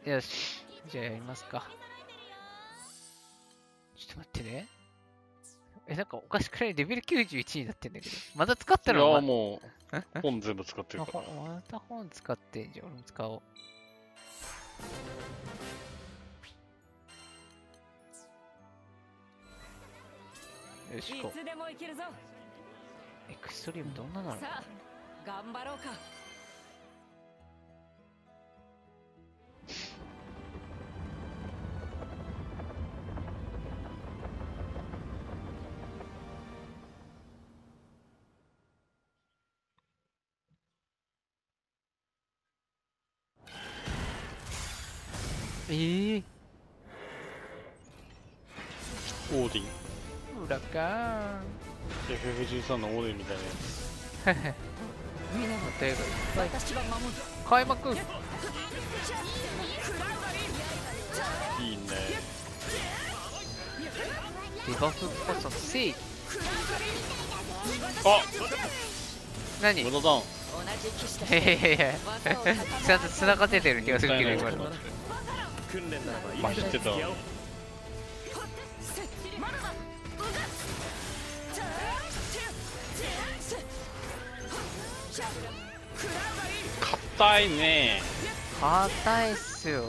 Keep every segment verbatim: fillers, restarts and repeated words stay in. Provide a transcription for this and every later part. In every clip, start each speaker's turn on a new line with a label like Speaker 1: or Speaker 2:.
Speaker 1: よし。じゃあやりますか。ちょっと待ってね。え、なんかおかしくらいレベルきゅうじゅういちになってんだけど。また使った
Speaker 2: い
Speaker 1: の
Speaker 2: やもう本全部使ってる
Speaker 1: ま
Speaker 2: から。
Speaker 1: また本使ってんじゃん。俺も使おう。よし、こう。エクストリームどんななの？
Speaker 3: さあ頑張ろうか。
Speaker 1: えー、
Speaker 2: オーディン。
Speaker 1: 裏か
Speaker 2: エフエフじゅうさん のオーディンみたいなや
Speaker 1: ー。みんなの手がいっぱい。
Speaker 3: 私が守る。
Speaker 1: 開幕。
Speaker 2: つ。いいね。
Speaker 1: デバフこそ正義。
Speaker 2: あ
Speaker 1: 何？
Speaker 2: 無駄だん。
Speaker 3: 同じ騎士たち
Speaker 1: へへへへ。ちゃんと繋がっててる気がするけど今の。
Speaker 2: まひってた。硬いね。
Speaker 1: 硬いっすよ。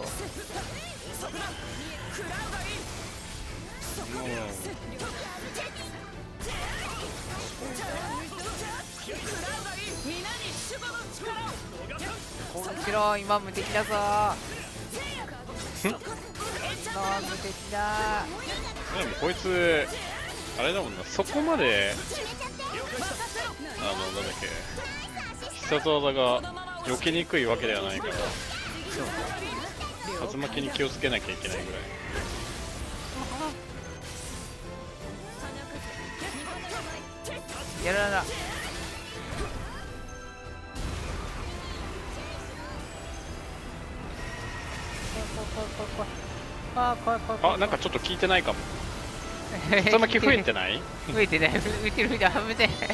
Speaker 1: こちら今無敵だぞー。今無敵だ
Speaker 2: でもこいつあれだもんな、そこまであのなんだっけ必殺技が避けにくいわけではないから、竜巻に気をつけなきゃいけないぐらい。
Speaker 1: ー。やらな。あー、怖い怖い怖い。
Speaker 2: あ、なんかちょっと効いてないかも。竜巻増えてない？
Speaker 1: 増えてない。増えてる増えてる。危ねえ。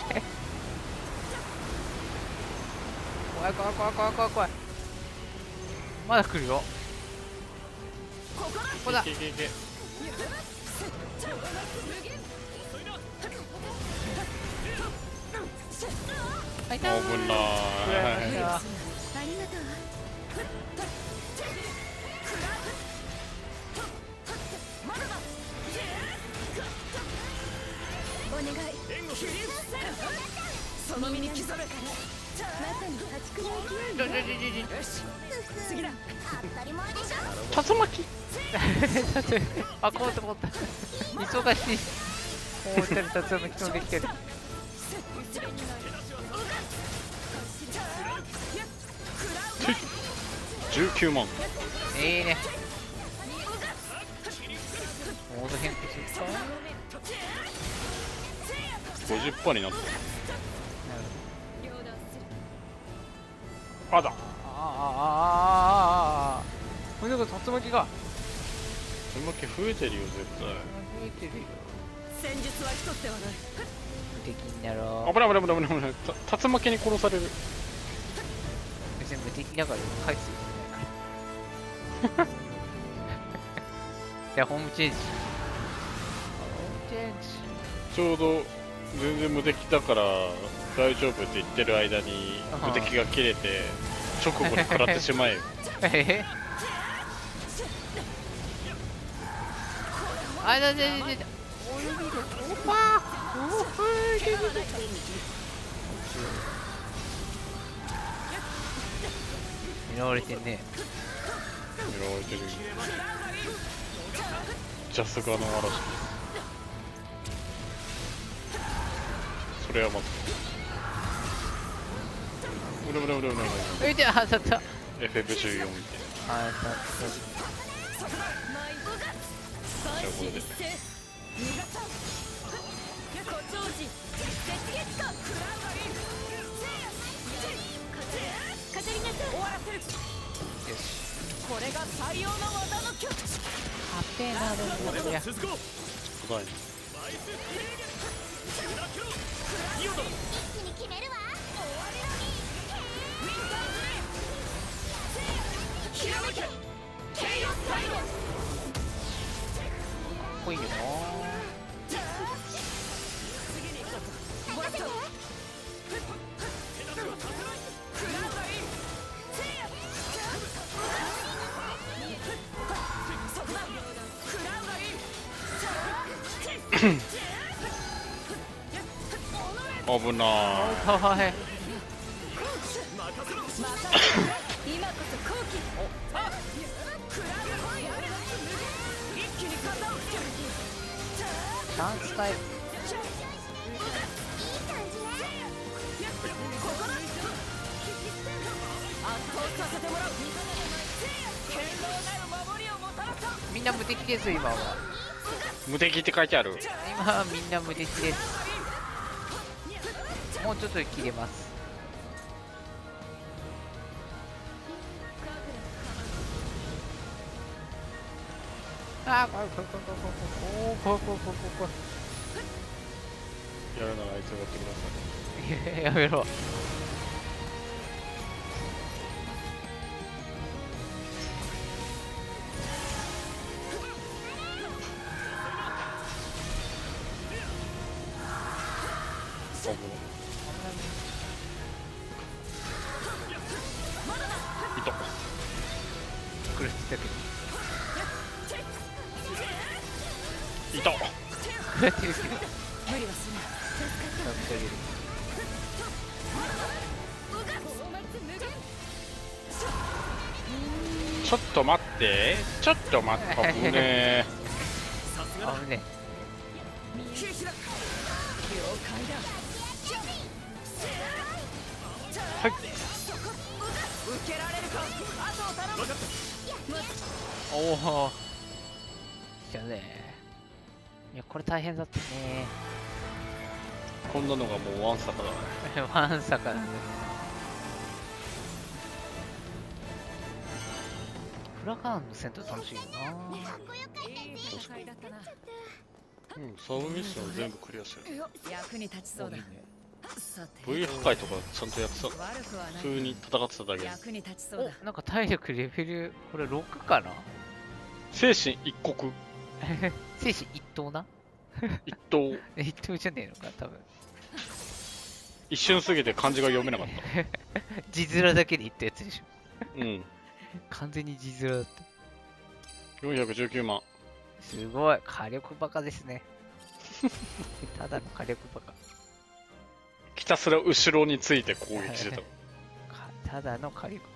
Speaker 1: 怖い怖い怖い怖い怖い怖い。まだ来るよ。ここだ。
Speaker 2: いけいけいけ。
Speaker 1: あ、いたー。
Speaker 2: 危ない。
Speaker 1: あ
Speaker 3: お願い。その身に刻め。まさに破竹の勢い。
Speaker 1: ちょちょちょちょ。
Speaker 3: よし次だ。当たり前でし
Speaker 2: 竜巻。
Speaker 1: あ、こうと思った。忙しい。おー、ちゃんと竜巻飛んできてる。
Speaker 2: じゅうきゅうまん。
Speaker 1: いいね。モード変更するか。
Speaker 2: ごじゅっパーセント になっ
Speaker 1: なる
Speaker 2: た。あだ。
Speaker 1: ほど。あああああああ。これなんか竜巻が。
Speaker 2: 竜巻増えてるよ絶対。
Speaker 1: 増えてるよ。
Speaker 3: 戦術は一つではない。
Speaker 1: 無敵になろう。
Speaker 2: 危ない危ない危ない危ない。た竜巻に殺される。
Speaker 1: 別に無敵だから返すよ。じゃあホームチェンジ。ホームチェンジ。
Speaker 2: ちょうど全然無敵だから大丈夫って言ってる間に無敵が切れて直後に食らってしまえよ。
Speaker 1: えあ、だだだだだ。およびる。おぱー。おー、出てきた。狙われてんね。
Speaker 2: 狙われてる。ジャスガの嵐。それはまずうれうれうれうれうれ
Speaker 1: ういて、あ、当たった。
Speaker 2: エフエフじゅうよん みたいな。
Speaker 1: あ、当たった。
Speaker 2: じゃあこれで
Speaker 1: よし。
Speaker 3: これが採用の技の極致。
Speaker 1: ハペなるんだこりゃ。
Speaker 2: 巨大に
Speaker 4: 一気に決めるわ。
Speaker 3: ひらめけ。
Speaker 1: こいいよな。
Speaker 2: 危な
Speaker 1: かわいい。
Speaker 3: 今こそ好機。
Speaker 1: チャンスタイム。みんな無敵です今は。
Speaker 2: 無敵って書いてある。
Speaker 1: 今はみんな無敵です。もうちょっとで切れます。あー怖い怖い怖い怖い怖い怖い怖い怖い怖い怖い。
Speaker 2: やるならあいつがやってください。
Speaker 1: いややめろ。
Speaker 2: いた。
Speaker 1: 苦しいだけど。
Speaker 2: いた。
Speaker 1: 苦しいけど。
Speaker 3: 無理はするな。
Speaker 2: ちょっと待って。ちょっと待って。危ねえ。
Speaker 1: あぶね
Speaker 2: はい。
Speaker 1: おお。じゃあね。いやこれ大変だったね。
Speaker 2: こんなのがもうワンサカだね。
Speaker 1: ワンサカなんです。フラガーンの戦闘楽しいよな。
Speaker 2: うん、サブミッション全部クリアする。
Speaker 3: 役に立ちそうだ。
Speaker 1: いいね。
Speaker 3: さて
Speaker 2: ブイ 破壊とかちゃんとやってた。
Speaker 3: 悪くはない。
Speaker 2: 普通に戦ってただけで。
Speaker 3: 役に立ちそうだ。
Speaker 1: おなんか体力レベルこれろくかな。
Speaker 2: 精神一国。
Speaker 1: 精神一等な。
Speaker 2: 一等。
Speaker 1: 一等じゃねえのか多分。
Speaker 2: 一瞬過ぎて漢字が読めなかった。
Speaker 1: 字面だけで言ったやつでしょ。
Speaker 2: うん。
Speaker 1: 完全に字面だった。
Speaker 2: よんひゃくじゅうきゅうまん。
Speaker 1: すごい火力バカですね。ただの火力バカ。
Speaker 2: ひたすら後ろについて攻撃してた。
Speaker 1: ただの火力